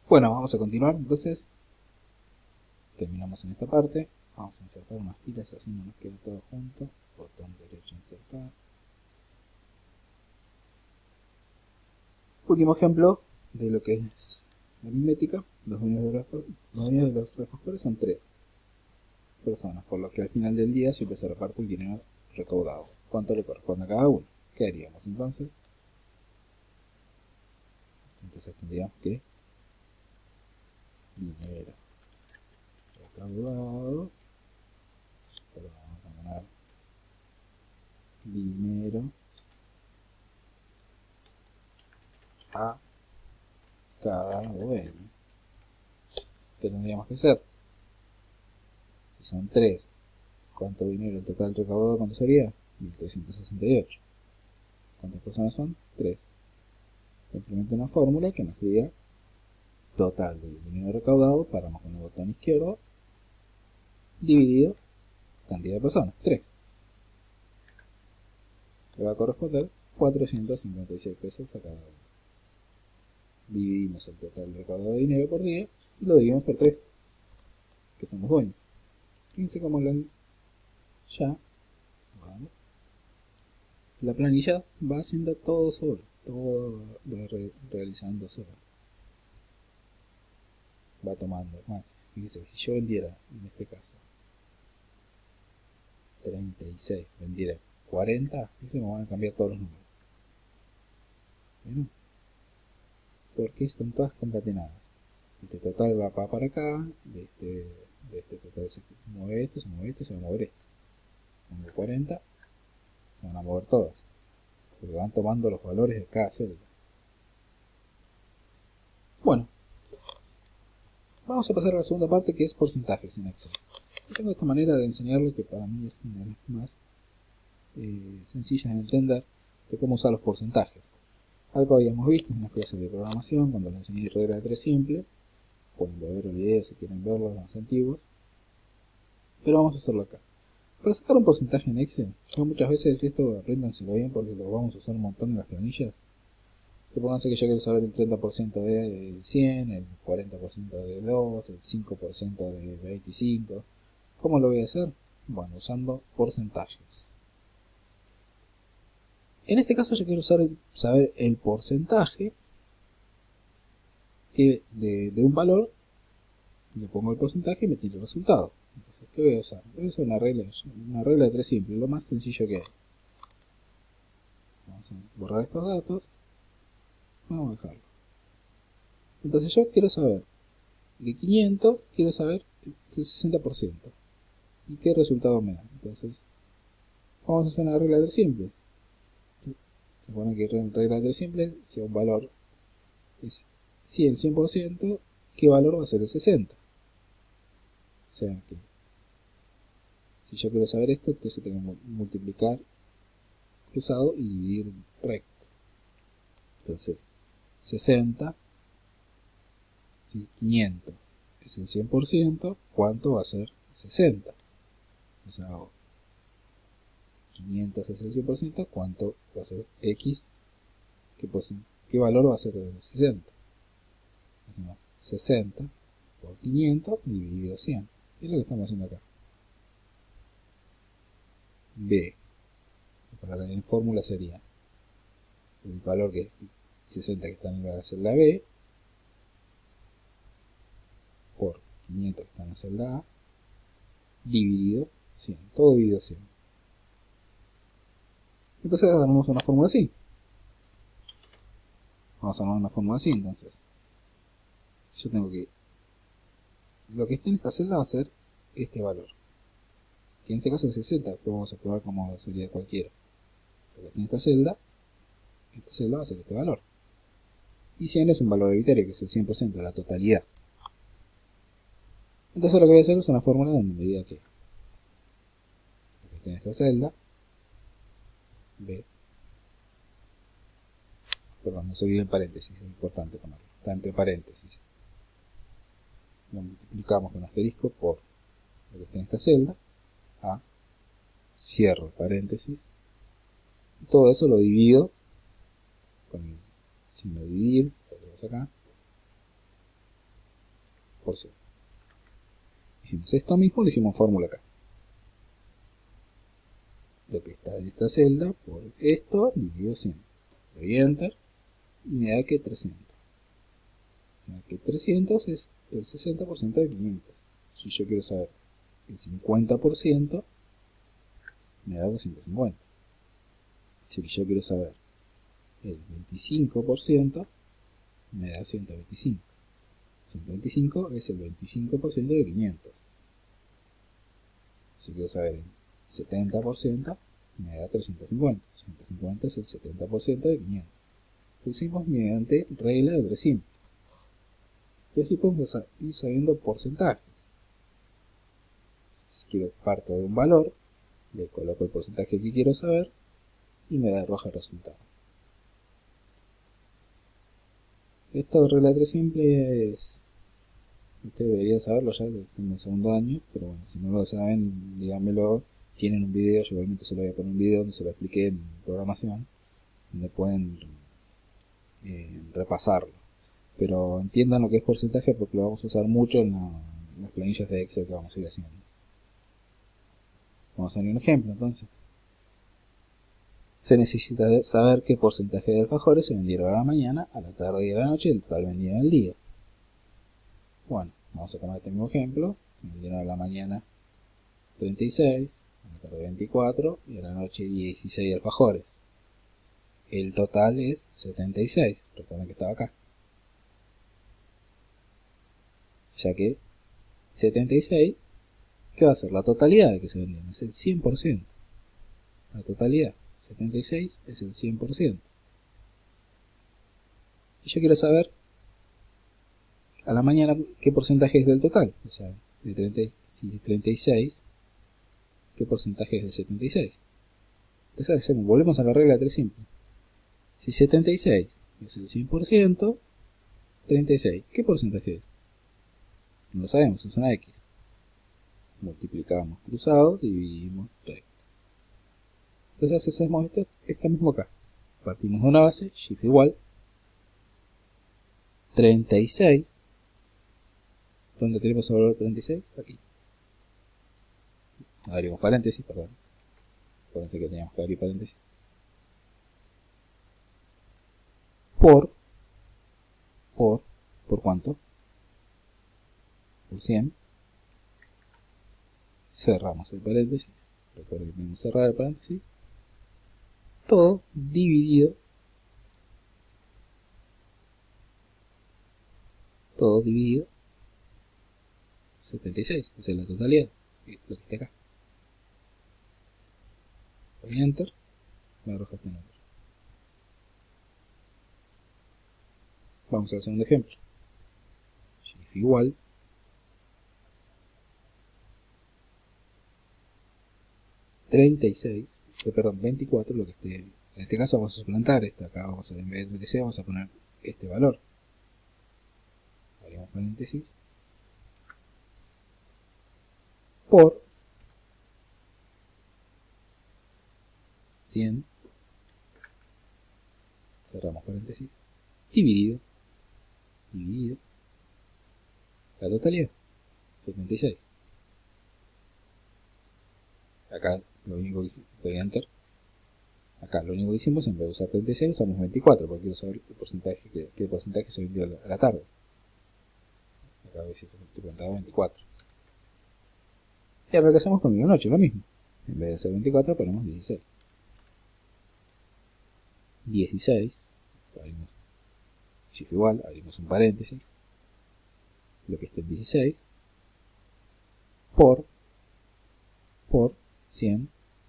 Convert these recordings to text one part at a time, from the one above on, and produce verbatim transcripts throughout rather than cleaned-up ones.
Bueno, vamos a continuar. Entonces, terminamos en esta parte. Vamos a insertar unas filas así no nos queda todo junto. Botón derecho insertar. Último ejemplo de lo que es la mimética. Los dueños de los, los, dueños de los refactores son tres personas, por lo que al final del día siempre se reparte el dinero recaudado. ¿Cuánto le corresponde a cada uno? ¿Qué haríamos entonces? Entonces tendríamos que dinero recaudado, pero vamos a ganar dinero a cada dueño. ¿Qué tendríamos que hacer? Si son tres, ¿cuánto dinero en total recaudado? ¿Cuánto sería? mil trescientos sesenta y ocho. ¿Cuántas personas son? tres. Simplemente una fórmula que nos diga total del dinero recaudado, paramos con el botón izquierdo, dividido cantidad de personas, tres. Le va a corresponder cuatrocientos cincuenta y seis pesos a cada uno. Dividimos el total recaudado de dinero por día y lo dividimos por tres, que son los dueños. Fíjense cómo la, ya vamos, la planilla va haciendo todo solo, todo va re, realizando solo. Va tomando más. Fíjense, si yo vendiera, en este caso, treinta y seis, vendiera cuarenta, se me van a cambiar todos los números. ¿Ven? Porque están todas concatenadas. Este total va para acá, de este, de este total se mueve esto, se mueve esto, se va a mover esto. Pongo cuarenta, se van a mover todas, porque van tomando los valores de cada celda. Bueno, vamos a pasar a la segunda parte, que es porcentajes en Excel. Yo tengo esta manera de enseñarle que para mí es una de las más eh, sencillas de entender de cómo usar los porcentajes. Algo habíamos visto en las clases de programación cuando les enseñé regla de tres simple. Pueden ver el video si quieren verlo, los más antiguos. Pero vamos a hacerlo acá. Para sacar un porcentaje en Excel, yo muchas veces esto apréndanselo bien porque lo vamos a usar un montón en las planillas. Supónganse que yo quiero saber el treinta por ciento de cien, el cuarenta por ciento de dos, el cinco por ciento de veinticinco. ¿Cómo lo voy a hacer? Bueno, usando porcentajes. En este caso yo quiero usar el, saber el porcentaje que de, de un valor. Le pongo el porcentaje y me tiro el resultado. Entonces, ¿qué voy a usar? Voy a usar una regla, una regla de tres simple, lo más sencillo que hay. Vamos a borrar estos datos. Vamos a dejarlo. Entonces yo quiero saber, de quinientos, quiero saber el sesenta por ciento. ¿Y qué resultado me da? Entonces, vamos a hacer una regla de tres simple. ¿Sí? Se supone que en regla de tres simple, si un valor es cien, cien por ciento, ¿qué valor va a ser el sesenta? O sea que, si yo quiero saber esto, entonces tengo que multiplicar cruzado y dividir recto. Entonces, sesenta, si quinientos es el cien por ciento, ¿cuánto va a ser sesenta? O sea, quinientos es el cien por ciento, ¿cuánto va a ser X? ¿Qué, qué valor va a ser el sesenta? Hacemos sesenta por quinientos dividido cien. Es lo que estamos haciendo acá. B. Para en fórmula sería el valor que es sesenta que está en la celda B por quinientos que está en la celda A dividido cien. Todo dividido cien. Entonces tenemos una fórmula así. Vamos a armar una fórmula así entonces. Yo tengo que... Lo que está en esta celda va a ser este valor. Que en este caso es sesenta, pero vamos a probar como sería cualquiera. Lo que está en esta celda, esta celda va a ser este valor. Y cien es un valor arbitrario, que es el cien por ciento de la totalidad. Entonces lo que voy a hacer es una fórmula donde me diga que lo que está en esta celda, B, perdón, no se olvide el paréntesis, es importante ponerlo, está entre paréntesis. Lo multiplicamos con asterisco por lo que está en esta celda, A, cierro el paréntesis, y todo eso lo divido con el signo de dividir, lo tenemos acá, por cien. Hicimos esto mismo, lo hicimos en fórmula acá. Lo que está en esta celda por esto dividido cien. Le doy enter y me da que trescientos. O sea que trescientos es el sesenta por ciento de quinientos. Si yo quiero saber el cincuenta por ciento, me da doscientos cincuenta. Si yo quiero saber el veinticinco por ciento, me da ciento veinticinco. ciento veinticinco es el veinticinco por ciento de quinientos. Si quiero saber el setenta por ciento, me da trescientos cincuenta. trescientos cincuenta es el setenta por ciento de quinientos. Pusimos mediante regla de tres simples. Y así podemos ir sabiendo porcentajes. Si quiero parto de un valor, le coloco el porcentaje que quiero saber y me arroja el resultado. Esto de regla de tres simple es... Ustedes deberían saberlo ya en el segundo año, pero bueno, si no lo saben, díganmelo. Tienen un video, yo igualmente se lo voy a poner un video donde se lo expliqué en programación, donde pueden eh, repasarlo. Pero entiendan lo que es porcentaje porque lo vamos a usar mucho en, la, en las planillas de Excel que vamos a ir haciendo. Vamos a hacer un ejemplo entonces. Se necesita saber qué porcentaje de alfajores se vendieron a la mañana, a la tarde y a la noche y el total vendido en el día. Bueno, vamos a tomar este mismo ejemplo. Se vendieron a la mañana treinta y seis, a la tarde veinticuatro y a la noche dieciséis alfajores. El total es setenta y seis. Recuerden que estaba acá. Ya que setenta y seis, ¿qué va a ser? La totalidad de que se vendieron. Es el cien por ciento. La totalidad. setenta y seis es el cien por ciento. Y yo quiero saber a la mañana qué porcentaje es del total. O sea, de treinta, si es treinta y seis, ¿qué porcentaje es de setenta y seis? Entonces hacemos, volvemos a la regla de tres simple. Si setenta y seis es el cien por ciento, treinta y seis, ¿qué porcentaje es? No lo sabemos, es una X. Multiplicamos cruzado, dividimos recto. Entonces hacemos esto, esto mismo acá. Partimos de una base, shift igual, treinta y seis. ¿Dónde tenemos el valor treinta y seis? Aquí. Abrimos paréntesis, perdón. Acuérdense que teníamos que abrir paréntesis. Por, por, ¿por cuánto? Por cien. Cerramos el paréntesis. Recuerden que tenemos que cerrar el paréntesis. Todo dividido. Todo dividido. setenta y seis, esa es la totalidad. Lo que está acá. Doy enter. Me arroja este número. Vamos al segundo ejemplo. Shift igual. treinta y seis, eh, perdón, veinticuatro, lo que esté. En este caso vamos a suplantar esto. Acá vamos a, en vez de treinta y seis, vamos a poner este valor. Abrimos paréntesis. Por cien. Cerramos paréntesis. Dividido. Dividido. La totalidad. setenta y seis. Acá lo único que hicimos, doy enter. Acá lo único que hicimos, en vez de usar treinta y seis, usamos veinticuatro, porque quiero saber qué porcentaje, qué, qué porcentaje se vendió a la, a la tarde. Acá a veces se plantaba veinticuatro. Y ahora lo que hacemos con la noche, lo mismo. En vez de hacer veinticuatro, ponemos dieciséis. dieciséis, abrimos shift igual, abrimos un paréntesis. Lo que esté en dieciséis, por, por cien.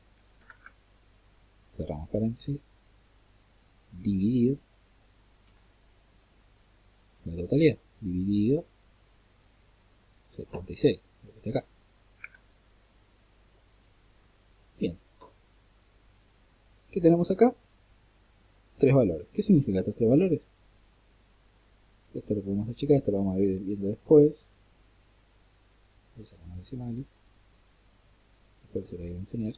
Cerramos paréntesis, dividido la totalidad, dividido setenta y seis, lo que está acá. Bien. ¿Qué tenemos acá? Tres valores. ¿Qué significan estos tres valores? Esto lo podemos achicar, esto lo vamos a ir viendo después. Le sacamos decimales. Después se lo voy a enseñar.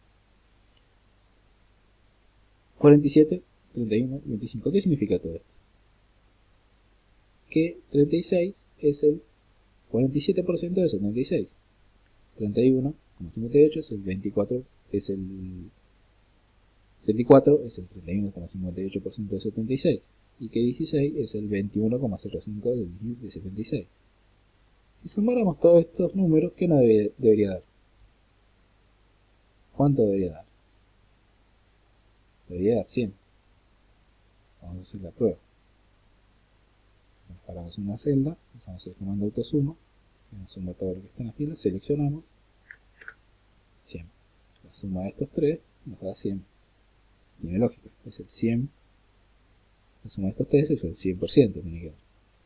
cuarenta y siete, treinta y uno, veinticinco. ¿Qué significa todo esto? Que treinta y seis es el cuarenta y siete por ciento de setenta y seis. treinta y uno coma cincuenta y ocho es el veinticuatro, es el veinticuatro es el treinta y uno coma cincuenta y ocho por ciento de setenta y seis. Y que dieciséis es el veintiuno coma cero cinco de setenta y seis. Si sumáramos todos estos números, ¿qué nos debe, debería dar? ¿Cuánto debería dar? Debería dar cien. Vamos a hacer la prueba. Nos paramos en una celda, usamos el comando autosuma, que nos suma todo lo que está en la fila, seleccionamos cien. La suma de estos tres nos da cien. Tiene lógica, es el cien. La suma de estos tres es el cien por ciento. Tiene que dar.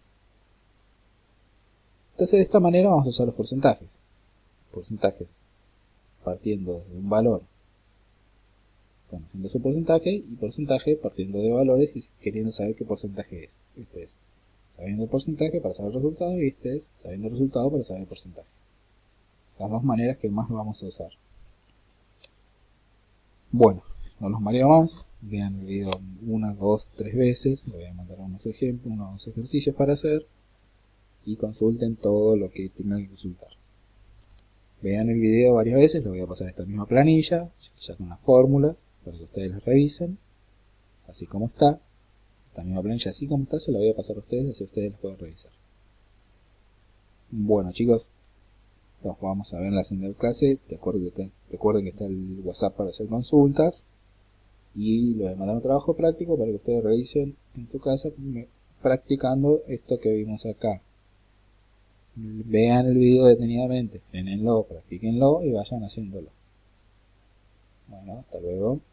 Entonces de esta manera vamos a usar los porcentajes. Porcentajes partiendo de un valor, conociendo su porcentaje, y porcentaje partiendo de valores y queriendo saber qué porcentaje es. Este es sabiendo el porcentaje para saber el resultado, y este es sabiendo el resultado para saber el porcentaje. Esas dos maneras que más vamos a usar. Bueno, no los mareo más. Vean el video una, dos, tres veces. Les voy a mandar unos ejemplos, unos ejercicios para hacer. Y consulten todo lo que tengan que consultar. Vean el video varias veces. Les voy a pasar esta misma planilla, ya con las fórmulas, para que ustedes las revisen. Así como está. Esta misma planilla así como está se la voy a pasar a ustedes, así ustedes las pueden revisar. Bueno chicos, nos vamos a ver en la siguiente clase. Recuerden que, recuerden que está el WhatsApp para hacer consultas. Y les voy a mandar un trabajo práctico para que ustedes revisen en su casa practicando esto que vimos acá. Vean el video detenidamente, frenenlo, practíquenlo y vayan haciéndolo. Bueno, hasta luego.